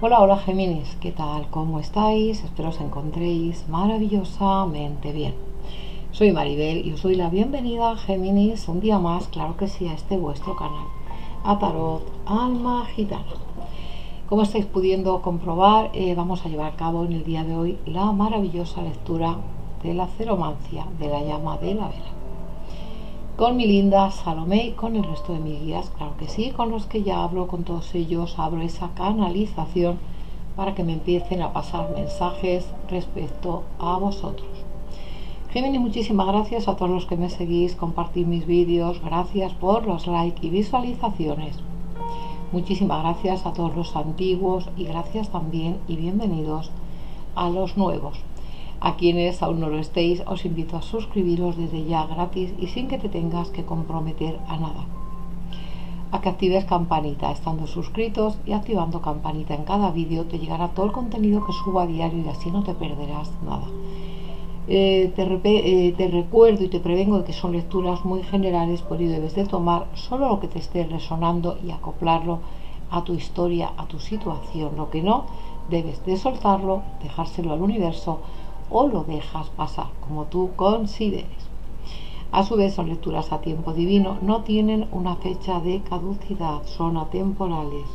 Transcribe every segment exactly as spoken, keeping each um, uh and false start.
Hola, hola Géminis, ¿qué tal? ¿Cómo estáis? Espero os encontréis maravillosamente bien. Soy Maribel y os doy la bienvenida a Géminis un día más, claro que sí, a este vuestro canal, a Tarot Alma Gitana. Como estáis pudiendo comprobar, eh, vamos a llevar a cabo en el día de hoy la maravillosa lectura de la ceromancia de la llama de la vela. Con mi linda Salomé y con el resto de mis guías, claro que sí, con los que ya hablo, con todos ellos abro esa canalización para que me empiecen a pasar mensajes respecto a vosotros. Géminis, muchísimas gracias a todos los que me seguís, compartid mis vídeos, gracias por los likes y visualizaciones. Muchísimas gracias a todos los antiguos y gracias también y bienvenidos a los nuevos. A quienes aún no lo estéis, os invito a suscribiros desde ya gratis y sin que te tengas que comprometer a nada. A que actives campanita estando suscritos y activando campanita en cada vídeo te llegará todo el contenido que subo a diario y así no te perderás nada. Eh, te, eh, te recuerdo y te prevengo de que son lecturas muy generales, por ello debes de tomar solo lo que te esté resonando y acoplarlo a tu historia, a tu situación. Lo que no, debes de soltarlo, dejárselo al universo o lo dejas pasar como tú consideres. A su vez son lecturas a tiempo divino, no tienen una fecha de caducidad, son atemporales.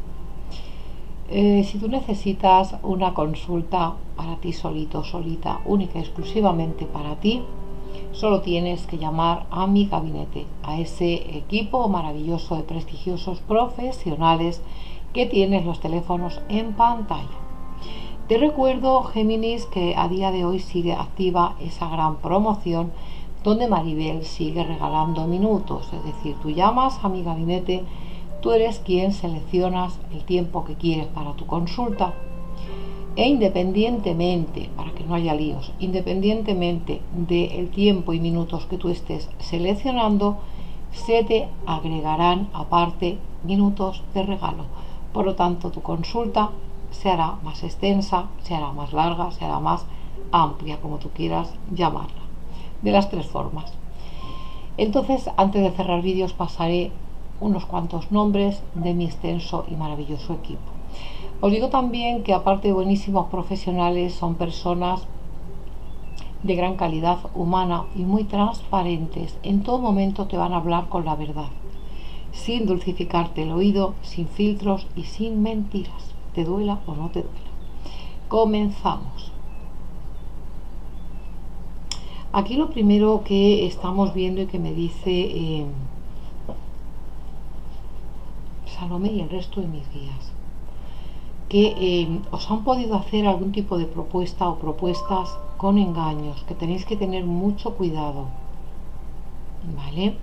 Eh, si tú necesitas una consulta para ti solito, solita, única y exclusivamente para ti, solo tienes que llamar a mi gabinete, a ese equipo maravilloso de prestigiosos profesionales que tienes los teléfonos en pantalla. Te recuerdo, Géminis, que a día de hoy sigue activa esa gran promoción donde Maribel sigue regalando minutos, es decir, tú llamas a mi gabinete, tú eres quien seleccionas el tiempo que quieres para tu consulta e independientemente, para que no haya líos, independientemente del tiempo y minutos que tú estés seleccionando, se te agregarán aparte minutos de regalo. Por lo tanto, tu consulta se hará más extensa, se hará más larga, se hará más amplia, como tú quieras llamarla, de las tres formas. Entonces, antes de cerrar vídeos, pasaré unos cuantos nombres de mi extenso y maravilloso equipo. Os digo también que aparte de buenísimos profesionales, son personas de gran calidad humana y muy transparentes. En todo momento te van a hablar con la verdad, sin dulcificarte el oído, sin filtros y sin mentiras, te duela o no te duela. Comenzamos. Aquí lo primero que estamos viendo y que me dice eh, Salomé y el resto de mis guías, que eh, os han podido hacer algún tipo de propuesta o propuestas con engaños, que tenéis que tener mucho cuidado, ¿vale?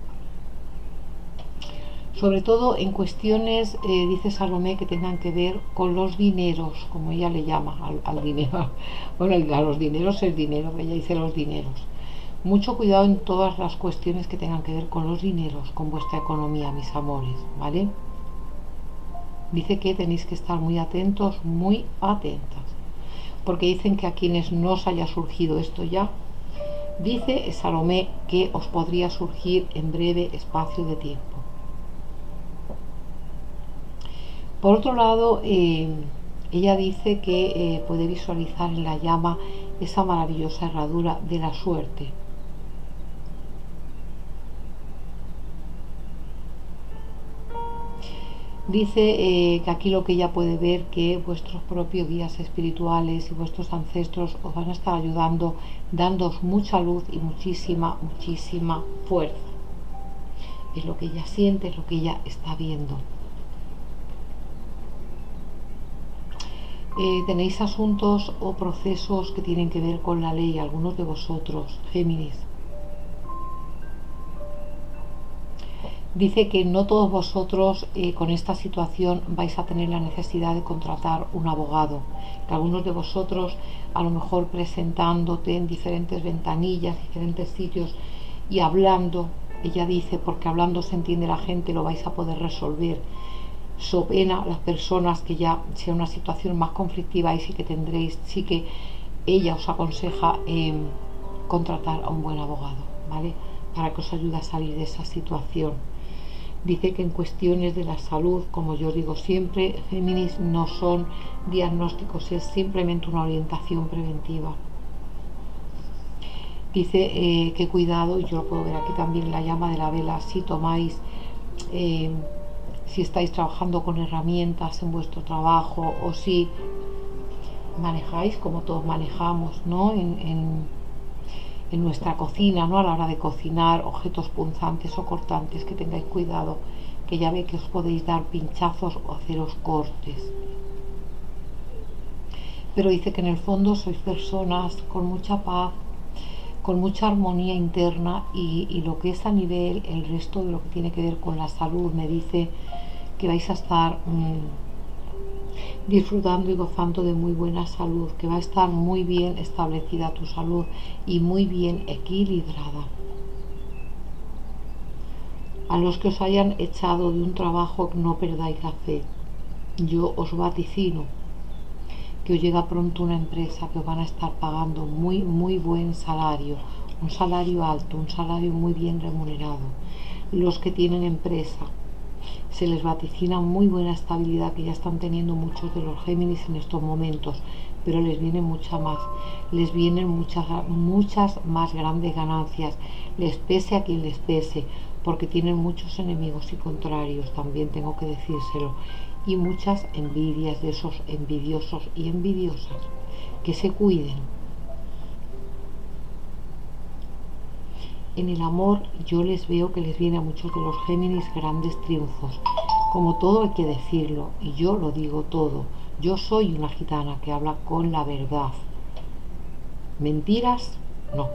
Sobre todo en cuestiones, eh, dice Salomé, que tengan que ver con los dineros, como ella le llama al, al dinero. Bueno, a los dineros es dinero, ella dice los dineros. Mucho cuidado en todas las cuestiones que tengan que ver con los dineros, con vuestra economía, mis amores, ¿vale? Dice que tenéis que estar muy atentos, muy atentas, porque dicen que a quienes no os haya surgido esto ya, dice Salomé que os podría surgir en breve espacio de tiempo. Por otro lado, eh, ella dice que eh, puede visualizar en la llama esa maravillosa herradura de la suerte. Dice eh, que aquí lo que ella puede ver, que vuestros propios guías espirituales y vuestros ancestros os van a estar ayudando, dándoos mucha luz y muchísima, muchísima fuerza. Es lo que ella siente, es lo que ella está viendo. Eh, tenéis asuntos o procesos que tienen que ver con la ley, algunos de vosotros, Géminis. Dice que no todos vosotros eh, con esta situación vais a tener la necesidad de contratar un abogado, que algunos de vosotros a lo mejor presentándote en diferentes ventanillas, diferentes sitios y hablando, ella dice, porque hablando se entiende la gente, lo vais a poder resolver. So pena las personas que ya sea una situación más conflictiva y sí que tendréis, sí que ella os aconseja eh, contratar a un buen abogado, ¿vale? Para que os ayude a salir de esa situación. Dice que en cuestiones de la salud, como yo digo siempre, Géminis, no son diagnósticos, es simplemente una orientación preventiva. Dice eh, que cuidado, y yo lo puedo ver aquí también, la llama de la vela, si tomáis, eh, si estáis trabajando con herramientas en vuestro trabajo o si manejáis como todos manejamos, ¿no? En, en, en nuestra cocina, ¿no? A la hora de cocinar, objetos punzantes o cortantes, que tengáis cuidado, que ya ve que os podéis dar pinchazos o haceros cortes. Pero dice que en el fondo sois personas con mucha paz, con mucha armonía interna y, y lo que es a nivel, el resto de lo que tiene que ver con la salud, me dice que vais a estar mmm, disfrutando y gozando de muy buena salud, que va a estar muy bien establecida tu salud y muy bien equilibrada. A los que os hayan echado de un trabajo, no perdáis la fe. Yo os vaticino que os llega pronto una empresa que os van a estar pagando muy, muy buen salario, un salario alto, un salario muy bien remunerado. Los que tienen empresa, se les vaticina muy buena estabilidad, que ya están teniendo muchos de los Géminis en estos momentos, pero les viene mucha más, les vienen muchas, muchas más grandes ganancias, les pese a quien les pese, porque tienen muchos enemigos y contrarios, también tengo que decírselo, y muchas envidias de esos envidiosos y envidiosas, que se cuiden. En el amor yo les veo que les viene a muchos de los Géminis grandes triunfos. Como todo hay que decirlo, y yo lo digo todo. Yo soy una gitana que habla con la verdad. Mentiras, no.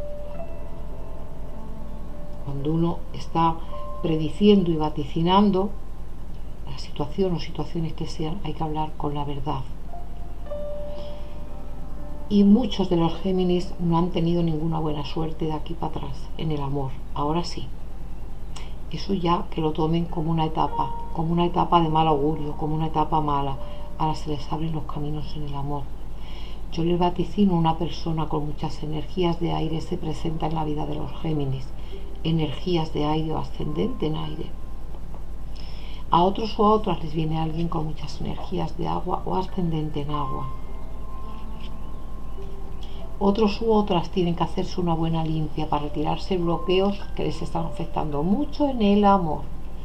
Cuando uno está prediciendo y vaticinando la situación o situaciones que sean, hay que hablar con la verdad. Y muchos de los Géminis no han tenido ninguna buena suerte de aquí para atrás en el amor. Ahora sí. Eso ya que lo tomen como una etapa, como una etapa de mal augurio, como una etapa mala. Ahora se les abren los caminos en el amor. Yo les vaticino, una persona con muchas energías de aire se presenta en la vida de los Géminis. Energías de aire o ascendente en aire. A otros o a otras les viene alguien con muchas energías de agua o ascendente en agua. Otros u otras tienen que hacerse una buena limpia para retirarse bloqueos que les están afectando mucho en el amor.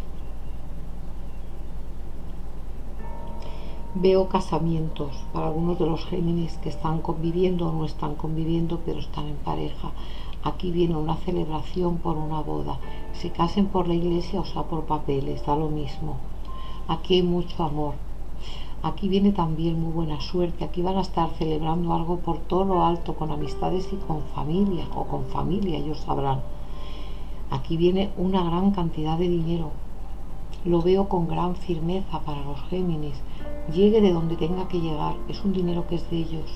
Veo casamientos para algunos de los Géminis que están conviviendo o no están conviviendo, pero están en pareja. Aquí viene una celebración por una boda. Se casen por la iglesia o sea por papeles, da lo mismo. Aquí hay mucho amor. Aquí viene también muy buena suerte. Aquí van a estar celebrando algo por todo lo alto, con amistades y con familia, o con familia, ellos sabrán. Aquí viene una gran cantidad de dinero. Lo veo con gran firmeza para los Géminis. Llegue de donde tenga que llegar. Es un dinero que es de ellos.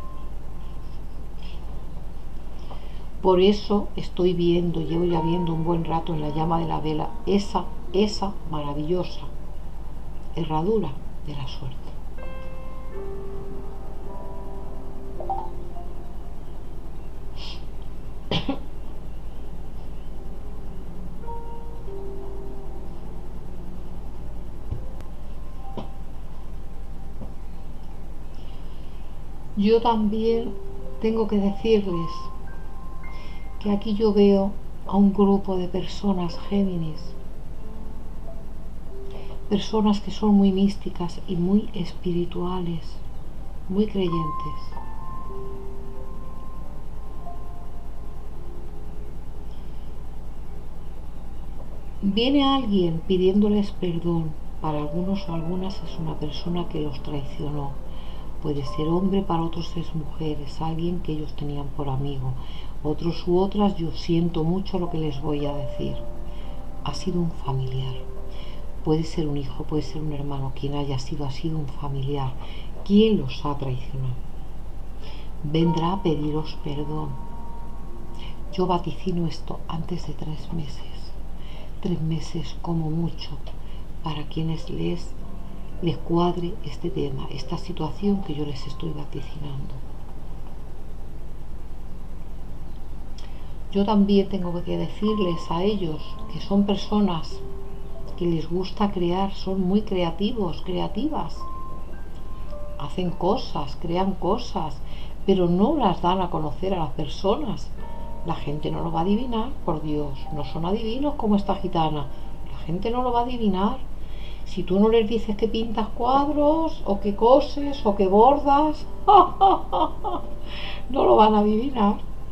Por eso estoy viendo, llevo ya viendo un buen rato en la llama de la vela, esa, esa maravillosa herradura de la suerte. Yo también tengo que decirles que aquí yo veo a un grupo de personas Géminis, personas que son muy místicas y muy espirituales, muy creyentes. Viene alguien pidiéndoles perdón. Para algunos o algunas es una persona que los traicionó. Puede ser hombre, para otros es mujer, es alguien que ellos tenían por amigo. Otros u otras, yo siento mucho lo que les voy a decir. Ha sido un familiar. Puede ser un hijo, puede ser un hermano, quien haya sido, ha sido un familiar. ¿Quién los ha traicionado? Vendrá a pediros perdón. Yo vaticino esto antes de tres meses. Tres meses como mucho, para quienes les, les cuadre este tema, esta situación que yo les estoy vaticinando. Yo también tengo que decirles a ellos que son personas que les gusta crear, son muy creativos, creativas. Hacen cosas, crean cosas, pero no las dan a conocer a las personas. La gente no lo va a adivinar, por Dios, no son adivinos como esta gitana. La gente no lo va a adivinar. Si tú no les dices que pintas cuadros, o que coses, o que bordas, no lo van a adivinar.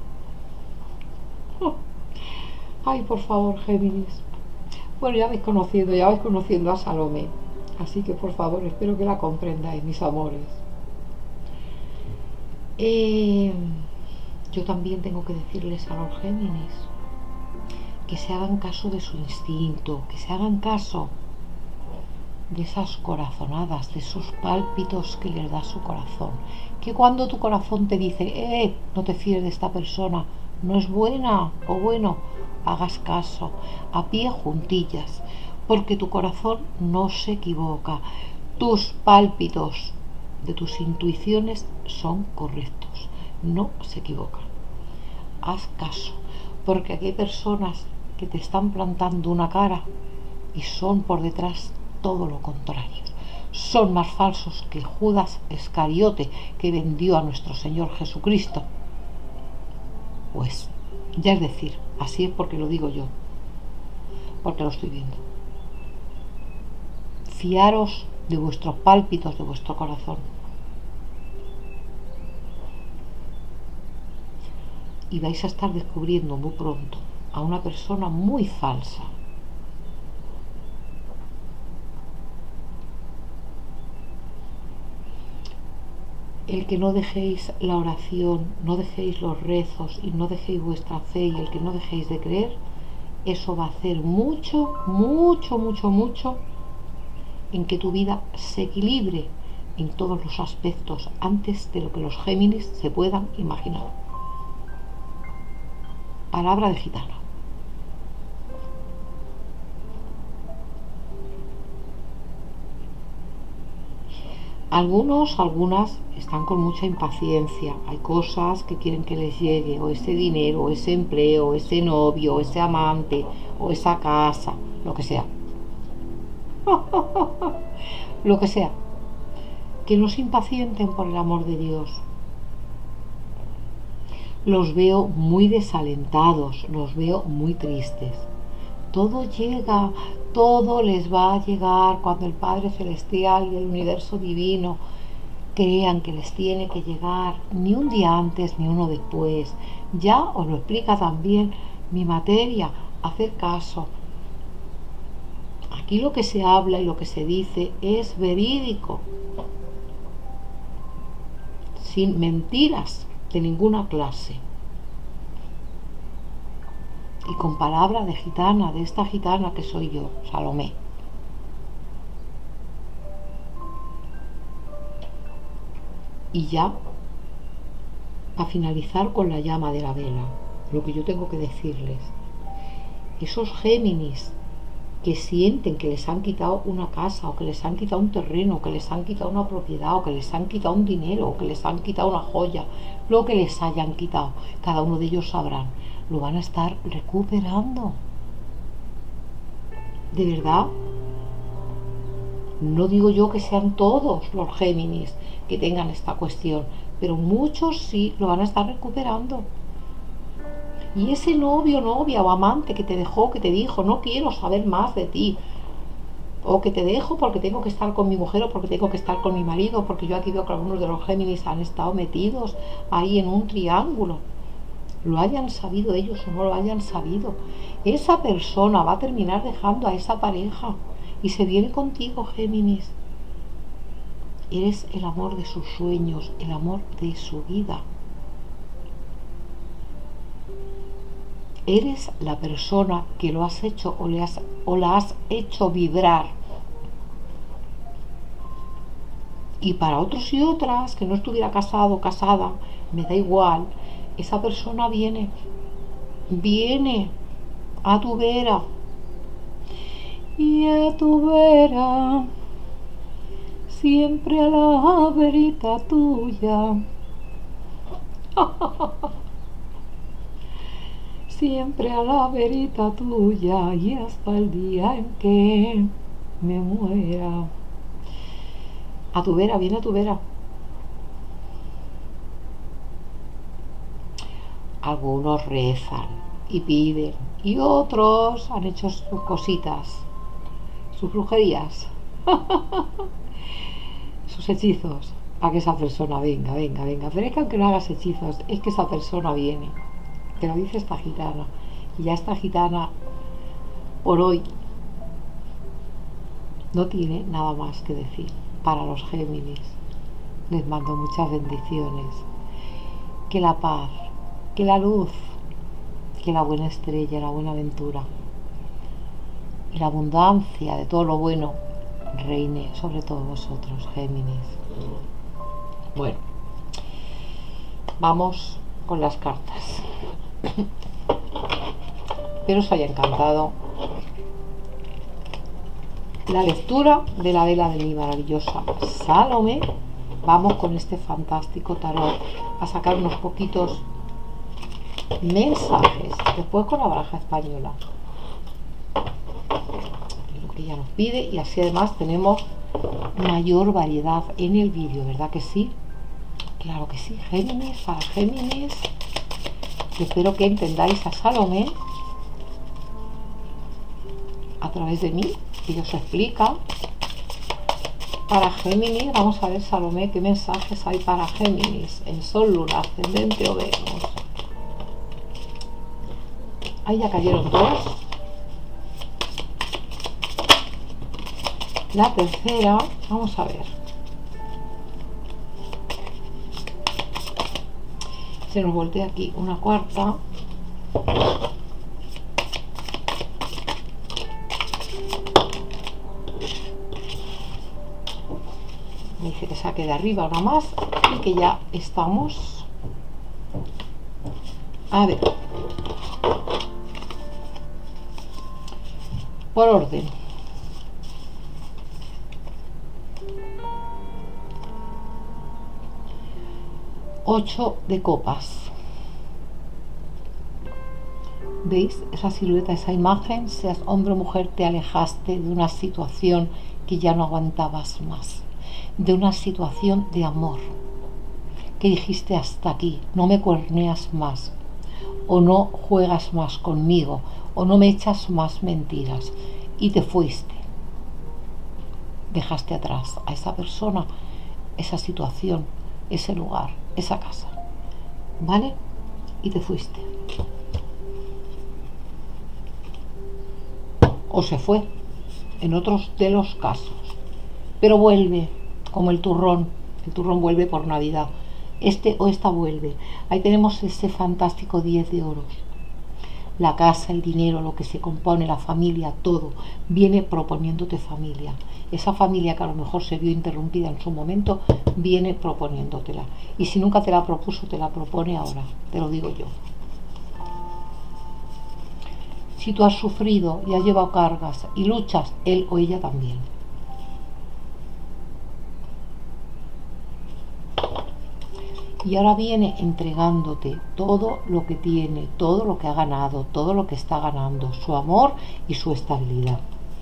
Ay, por favor, Géminis. Bueno, ya vais conociendo, ya vais conociendo a Salomé. Así que, por favor, espero que la comprendáis, mis amores. Eh, yo también tengo que decirles a los Géminis que se hagan caso de su instinto, que se hagan caso de esas corazonadas, de esos pálpitos que les da su corazón. Que cuando tu corazón te dice, eh, no te fíes de esta persona, no es buena o bueno, hagas caso, a pie juntillas, porque tu corazón no se equivoca. Tus pálpitos de tus intuiciones son correctos, no se equivocan. Haz caso, porque aquí hay personas que te están plantando una cara y son por detrás todo lo contrario. Son más falsos que Judas Iscariote, que vendió a nuestro Señor Jesucristo. Pues, ya es decir, así es porque lo digo yo, porque lo estoy viendo. Fiaros de vuestros pálpitos, de vuestro corazón. Y vais a estar descubriendo muy pronto a una persona muy falsa. El que no dejéis la oración, no dejéis los rezos y no dejéis vuestra fe, y el que no dejéis de creer, eso va a hacer mucho, mucho, mucho, mucho en que tu vida se equilibre en todos los aspectos antes de lo que los Géminis se puedan imaginar. Palabra de gitana. Algunos, algunas están con mucha impaciencia. Hay cosas que quieren que les llegue, o ese dinero, o ese empleo, o ese novio, o ese amante, o esa casa, lo que sea. Lo que sea. Que no se impacienten, por el amor de Dios. Los veo muy desalentados, los veo muy tristes. Todo llega, todo les va a llegar cuando el Padre Celestial y el universo divino crean que les tiene que llegar, ni un día antes ni uno después. Ya os lo explica también mi materia, hacer caso. Aquí lo que se habla y lo que se dice es verídico, sin mentiras de ninguna clase. Y con palabra de gitana, de esta gitana que soy yo, Salomé. Y ya, para finalizar con la llama de la vela, lo que yo tengo que decirles, esos Géminis que sienten que les han quitado una casa, o que les han quitado un terreno, o que les han quitado una propiedad, o que les han quitado un dinero, o que les han quitado una joya, lo que les hayan quitado, cada uno de ellos sabrán, lo van a estar recuperando. De verdad, no digo yo que sean todos los Géminis que tengan esta cuestión, pero muchos sí lo van a estar recuperando. Y ese novio, novia o amante que te dejó, que te dijo, no quiero saber más de ti, o que te dejo porque tengo que estar con mi mujer, o porque tengo que estar con mi marido, porque yo aquí veo que algunos de los Géminis han estado metidos ahí en un triángulo, lo hayan sabido ellos o no lo hayan sabido, esa persona va a terminar dejando a esa pareja y se viene contigo, Géminis. Eres el amor de sus sueños, el amor de su vida. Eres la persona que lo has hecho o, le has, o la has hecho vibrar. Y para otros y otras, que no estuviera casado o casada, me da igual, esa persona viene, viene a tu vera. Y a tu vera, siempre a la verita tuya. siempre a la verita tuya y hasta el día en que me muera. A tu vera, viene a tu vera. Algunos rezan y piden y otros han hecho sus cositas, sus brujerías, sus hechizos, para que esa persona venga, venga, venga. Pero es que aunque no hagas hechizos, es que esa persona viene. Te lo dice esta gitana. Y ya esta gitana, por hoy, no tiene nada más que decir. Para los Géminis, les mando muchas bendiciones. Que la paz, que la luz, que la buena estrella, la buena aventura y la abundancia de todo lo bueno reine sobre todos vosotros, Géminis. Bueno, vamos con las cartas. Espero os haya encantado la lectura de la vela de mi maravillosa Salomé. Vamos con este fantástico tarot a sacar unos poquitos mensajes, después con la baraja española, lo que ella nos pide, y así además tenemos mayor variedad en el vídeo, ¿verdad que sí? Claro que sí, Géminis, para Géminis. Espero que entendáis a Salomé a través de mí, que ella os explica. Para Géminis, vamos a ver, Salomé, qué mensajes hay para Géminis en Sol, Luna, Ascendente o Venus. Ahí ya cayeron dos. La tercera, vamos a ver. Se nos voltea aquí una cuarta. Me dice que saque de arriba una más y que ya estamos. A ver. Por orden. Ocho de copas. ¿Veis esa silueta, esa imagen? Seas hombre o mujer, te alejaste de una situación que ya no aguantabas más, de una situación de amor, que dijiste hasta aquí, no me cuerneas más, o no juegas más conmigo, o no me echas más mentiras, y te fuiste. Dejaste atrás a esa persona, esa situación, ese lugar, esa casa, ¿vale? Y te fuiste. O se fue, en otros de los casos. Pero vuelve, como el turrón. El turrón vuelve por Navidad. Este o esta vuelve. Ahí tenemos ese fantástico diez de oros. La casa, el dinero, lo que se compone, la familia, todo. Viene proponiéndote familia. Esa familia que a lo mejor se vio interrumpida en su momento, viene proponiéndotela. Y si nunca te la propuso, te la propone ahora. Te lo digo yo. Si tú has sufrido y has llevado cargas y luchas, él o ella también. Y ahora viene entregándote todo lo que tiene, todo lo que ha ganado, todo lo que está ganando, su amor y su estabilidad.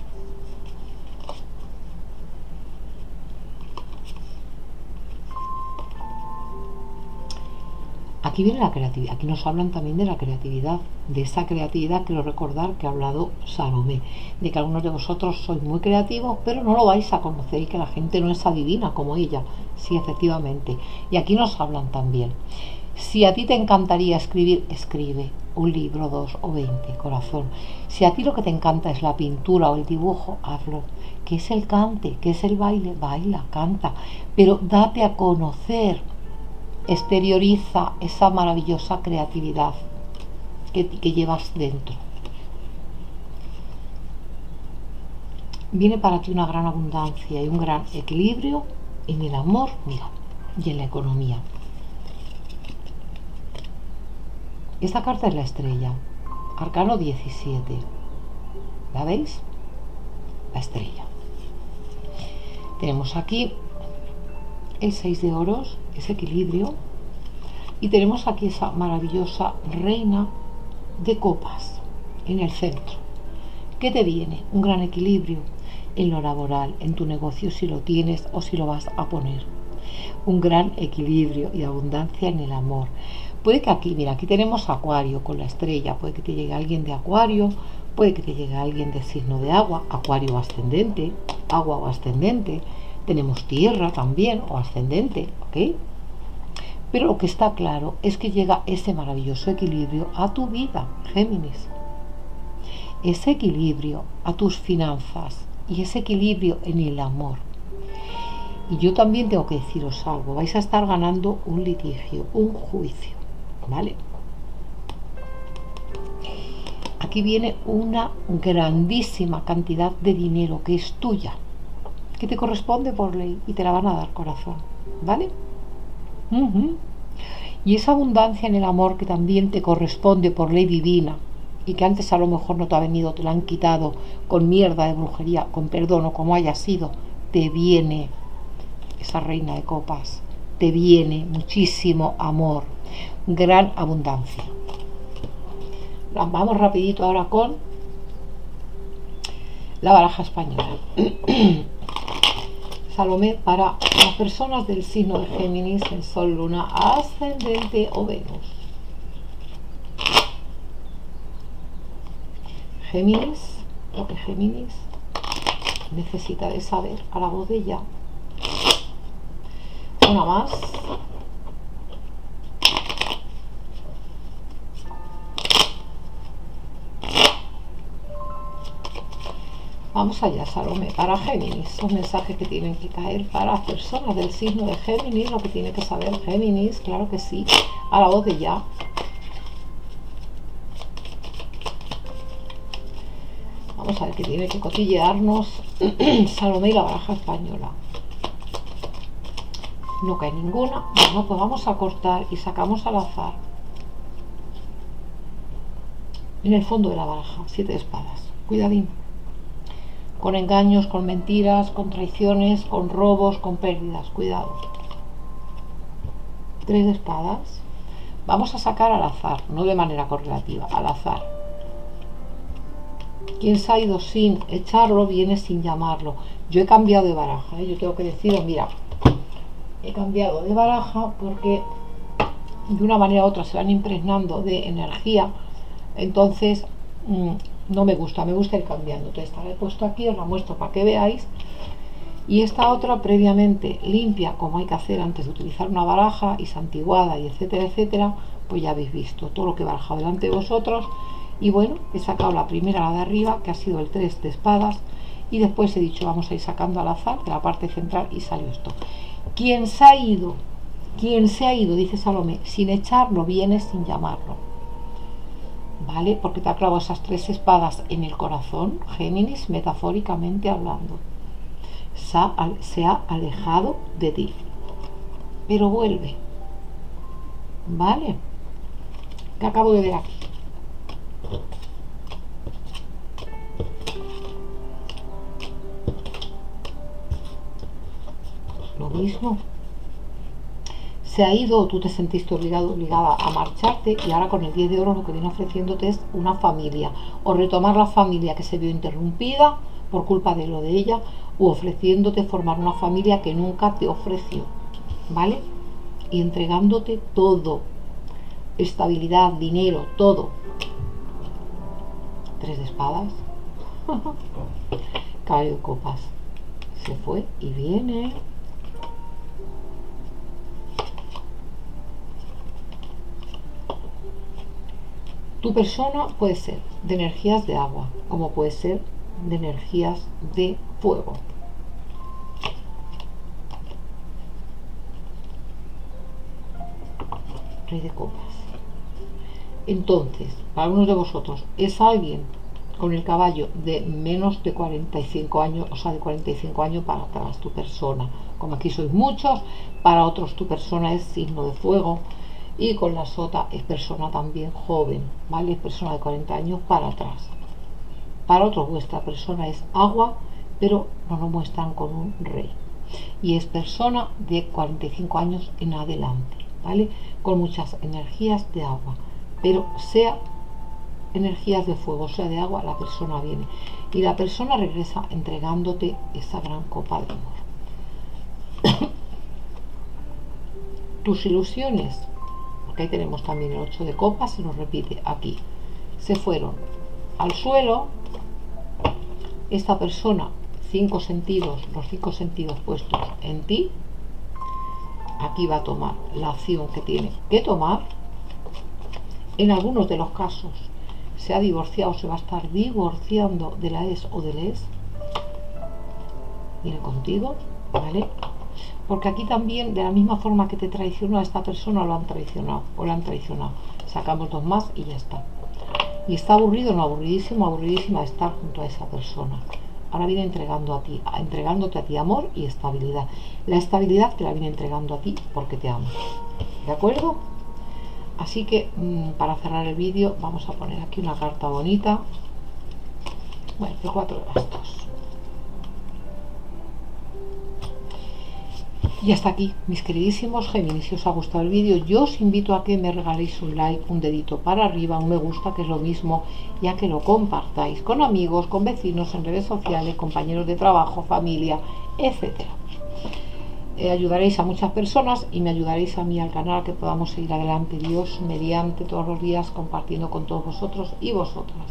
Aquí viene la creatividad, aquí nos hablan también de la creatividad, de esa creatividad, quiero recordar que ha hablado Salomé, de que algunos de vosotros sois muy creativos, pero no lo vais a conocer y que la gente no es adivina como ella. Sí, efectivamente. Y aquí nos hablan también. Si a ti te encantaría escribir, escribe un libro, dos o veinte, corazón. Si a ti lo que te encanta es la pintura o el dibujo, hazlo. ¿Qué es el cante? ¿Qué es el baile? Baila, canta, pero date a conocer. Exterioriza esa maravillosa creatividad que, que llevas dentro. Viene para ti una gran abundancia y un gran equilibrio en el amor, mira, y en la economía. Esta carta es la estrella, arcano diecisiete. ¿La veis? La estrella. Tenemos aquí el seis de oros, ese equilibrio, y tenemos aquí esa maravillosa reina de copas en el centro. ¿Qué te viene? Un gran equilibrio en lo laboral, en tu negocio, si lo tienes o si lo vas a poner. Un gran equilibrio y abundancia en el amor. Puede que aquí, mira, aquí tenemos Acuario con la estrella. Puede que te llegue alguien de Acuario, puede que te llegue alguien de signo de agua, Acuario o ascendente, agua o ascendente. Tenemos tierra también o ascendente, ¿ok? Pero lo que está claro es que llega ese maravilloso equilibrio a tu vida, Géminis. Ese equilibrio a tus finanzas y ese equilibrio en el amor. Y yo también tengo que deciros algo, vais a estar ganando un litigio, un juicio, ¿vale? Aquí viene una grandísima cantidad de dinero que es tuya, que te corresponde por ley y te la van a dar, corazón, ¿vale? Uh-huh. Y esa abundancia en el amor que también te corresponde por ley divina y que antes a lo mejor no te ha venido, te la han quitado con mierda de brujería, con perdón o como haya sido, te viene esa reina de copas, te viene muchísimo amor, gran abundancia. Vamos rapidito ahora con la baraja española. Salomé, para las personas del signo de Géminis, en Sol, Luna, Ascendente o Venus. Géminis, lo que Géminis necesita de saber a la voz de ella. Una más. Vamos allá, Salomé, para Géminis, los mensajes que tienen que caer para las personas del signo de Géminis, lo que tiene que saber Géminis, claro que sí, a la voz de ya. Vamos a ver qué tiene que cotillearnos Salomé y la baraja española. No cae ninguna. Bueno, pues vamos a cortar y sacamos al azar. En el fondo de la baraja, siete de espadas. Cuidadín. Con engaños, con mentiras, con traiciones, con robos, con pérdidas. Cuidado. Tres de espadas. Vamos a sacar al azar, no de manera correlativa, al azar. Quien se ha ido sin echarlo, viene sin llamarlo. Yo he cambiado de baraja, ¿eh? Yo tengo que deciros, mira, he cambiado de baraja porque de una manera u otra se van impregnando de energía, entonces mmm, no me gusta, me gusta ir cambiando. Entonces esta la he puesto aquí, os la muestro para que veáis, y esta otra previamente limpia, como hay que hacer antes de utilizar una baraja, y santiguada y etcétera, etcétera, pues ya habéis visto todo lo que he barajado delante de vosotros. Y bueno, he sacado la primera, la de arriba, que ha sido el tres de espadas, y después he dicho vamos a ir sacando al azar de la parte central y salió esto. Quien se ha ido, quien se ha ido, dice Salomé, sin echarlo, viene sin llamarlo, ¿vale? Porque te ha clavado esas tres espadas en el corazón, Géminis, metafóricamente hablando. Se ha, se ha alejado de ti, pero vuelve, ¿vale? Que acabo de ver aquí. Lo mismo, se ha ido o tú te sentiste obligado, obligada a marcharte, y ahora con el diez de oro lo que viene ofreciéndote es una familia, o retomar la familia que se vio interrumpida por culpa de lo de ella, o ofreciéndote formar una familia que nunca te ofreció, ¿vale? Y entregándote todo, estabilidad, dinero, todo. Tres de espadas. Caballo de copas. Se fue y viene. Tu persona puede ser de energías de agua, como puede ser de energías de fuego. Rey de copas. Entonces, para uno de vosotros es alguien con el caballo de menos de cuarenta y cinco años, o sea, de cuarenta y cinco años para atrás, tu persona. Como aquí sois muchos, para otros tu persona es signo de fuego, y con la sota es persona también joven, ¿vale? Es persona de cuarenta años para atrás. Para otros vuestra persona es agua, pero nos lo muestran con un rey. Y es persona de cuarenta y cinco años en adelante, ¿vale? Con muchas energías de agua, pero sea energías de fuego, o sea de agua, la persona viene y la persona regresa entregándote esa gran copa de amor. Tus ilusiones, porque ahí tenemos también el ocho de copas, se nos repite aquí, se fueron al suelo. Esta persona, cinco sentidos, los cinco sentidos puestos en ti, aquí va a tomar la acción que tiene que tomar. En algunos de los casos se ha divorciado, se va a estar divorciando de la ex o del ex. Viene contigo, ¿vale? Porque aquí también, de la misma forma que te traicionó a esta persona, lo han traicionado o la han traicionado. Sacamos dos más y ya está. Y está aburrido, no, aburridísimo, aburridísima de estar junto a esa persona. Ahora viene entregando a ti, entregándote a ti amor y estabilidad. La estabilidad te la viene entregando a ti porque te ama. ¿De acuerdo? Así que mmm, para cerrar el vídeo vamos a poner aquí una carta bonita. Bueno, de cuatro de bastos. Y hasta aquí, mis queridísimos Géminis. Si os ha gustado el vídeo, yo os invito a que me regaléis un like, un dedito para arriba, un me gusta, que es lo mismo, y a que lo compartáis con amigos, con vecinos, en redes sociales, compañeros de trabajo, familia, etcétera. Eh, ayudaréis a muchas personas y me ayudaréis a mí al canal, que podamos seguir adelante, Dios mediante, todos los días compartiendo con todos vosotros y vosotras.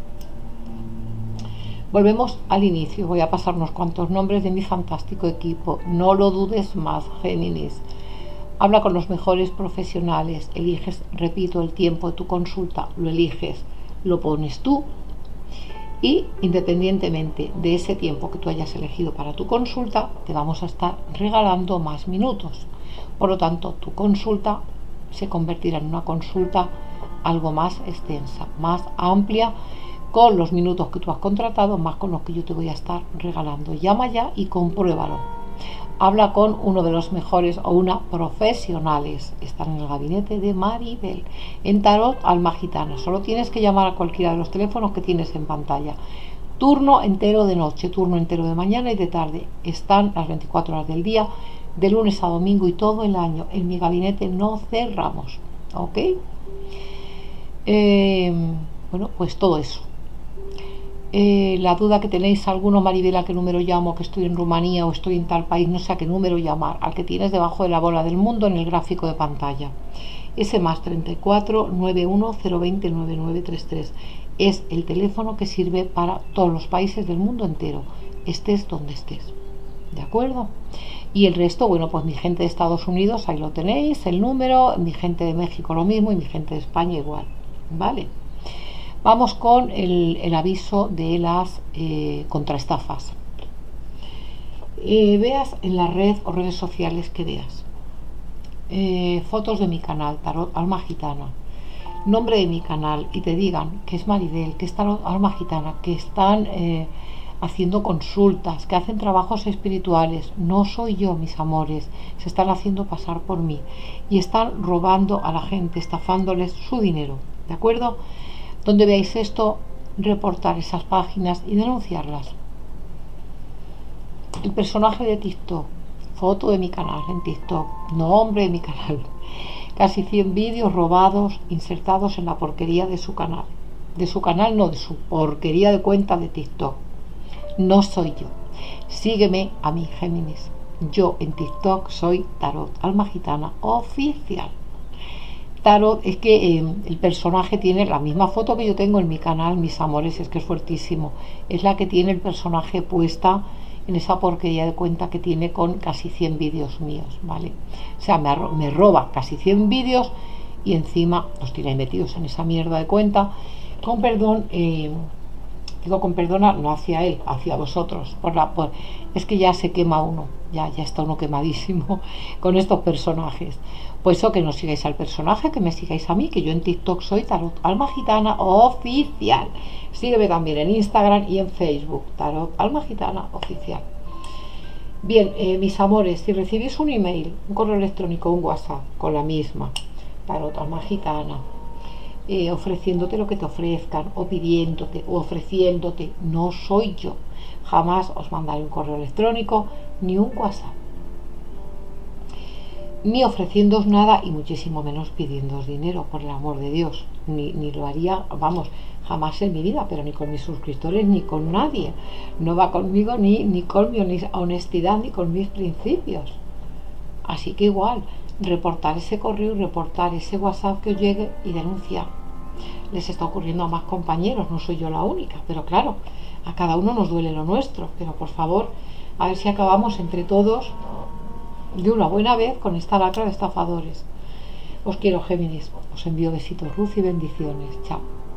Volvemos al inicio. Voy a pasar unos cuantos nombres de mi fantástico equipo. No lo dudes más, Géminis. Habla con los mejores profesionales. Eliges, repito, el tiempo de tu consulta. Lo eliges, lo pones tú. Y independientemente de ese tiempo que tú hayas elegido para tu consulta, te vamos a estar regalando más minutos. Por lo tanto, tu consulta se convertirá en una consulta algo más extensa, más amplia, con los minutos que tú has contratado, más con los que yo te voy a estar regalando. Llama ya y compruébalo. Habla con uno de los mejores o una profesionales. Están en el gabinete de Maribel, en Tarot Alma Gitana. Solo tienes que llamar a cualquiera de los teléfonos que tienes en pantalla. Turno entero de noche, turno entero de mañana y de tarde. Están las veinticuatro horas del día, de lunes a domingo y todo el año. En mi gabinete no cerramos. ¿Ok? Eh, bueno, pues todo eso. Eh, la duda que tenéis alguno, Maribel, ¿a qué número llamo? Que estoy en Rumanía o estoy en tal país, no sé a qué número llamar. Al que tienes debajo de la bola del mundo en el gráfico de pantalla. Ese más treinta y cuatro, noventa y uno, cero veinte, noventa y nueve treinta y tres es el teléfono que sirve para todos los países del mundo entero, estés donde estés. ¿De acuerdo? Y el resto, bueno, pues mi gente de Estados Unidos, ahí lo tenéis, el número, mi gente de México lo mismo y mi gente de España igual. ¿Vale? Vamos con el, el aviso de las eh, contraestafas. Eh, veas en la red o redes sociales que veas. Eh, fotos de mi canal, Tarot Alma Gitana. Nombre de mi canal y te digan que es Maribel, que es Tarot Alma Gitana, que están eh, haciendo consultas, que hacen trabajos espirituales. No soy yo, mis amores. Se están haciendo pasar por mí. Y están robando a la gente, estafándoles su dinero. ¿De acuerdo? Donde veáis esto, reportar esas páginas y denunciarlas. El personaje de TikTok, foto de mi canal en TikTok, nombre de mi canal, casi cien vídeos robados, insertados en la porquería de su canal. De su canal, no, de su porquería de cuenta de TikTok. No soy yo. Sígueme a mí, Géminis. Yo en TikTok soy Tarot Alma Gitana Oficial. Tarot, es que eh, el personaje tiene la misma foto que yo tengo en mi canal, mis amores, es que es fuertísimo. Es la que tiene el personaje puesta en esa porquería de cuenta que tiene con casi cien vídeos míos, ¿vale? O sea, me, me roba casi cien vídeos y encima los tiene metidos en esa mierda de cuenta. Con perdón, eh, digo con perdona, no hacia él, hacia vosotros. Por la, por, es que ya se quema uno, ya, ya está uno quemadísimo con estos personajes. Pues eso, que no sigáis al personaje, que me sigáis a mí, que yo en TikTok soy Tarot Alma Gitana Oficial. Sígueme también en Instagram y en Facebook, Tarot Alma Gitana Oficial. Bien, eh, mis amores, si recibís un email, un correo electrónico, un WhatsApp con la misma, Tarot Alma Gitana, eh, ofreciéndote lo que te ofrezcan, o pidiéndote, o ofreciéndote, no soy yo. Jamás os mandaré un correo electrónico ni un WhatsApp. ni ofreciéndoos nada y muchísimo menos pidiéndoos dinero, por el amor de Dios. Ni, ni lo haría, vamos, jamás en mi vida, pero ni con mis suscriptores ni con nadie. No va conmigo ni, ni con mi honestidad ni con mis principios. Así que igual, reportar ese correo, reportar ese WhatsApp que os llegue y denunciar. Les está ocurriendo a más compañeros, no soy yo la única, pero claro, a cada uno nos duele lo nuestro, pero por favor, a ver si acabamos entre todos de una buena vez con esta lacra de estafadores. Os quiero, Géminis, os envío besitos, luz y bendiciones. Chao.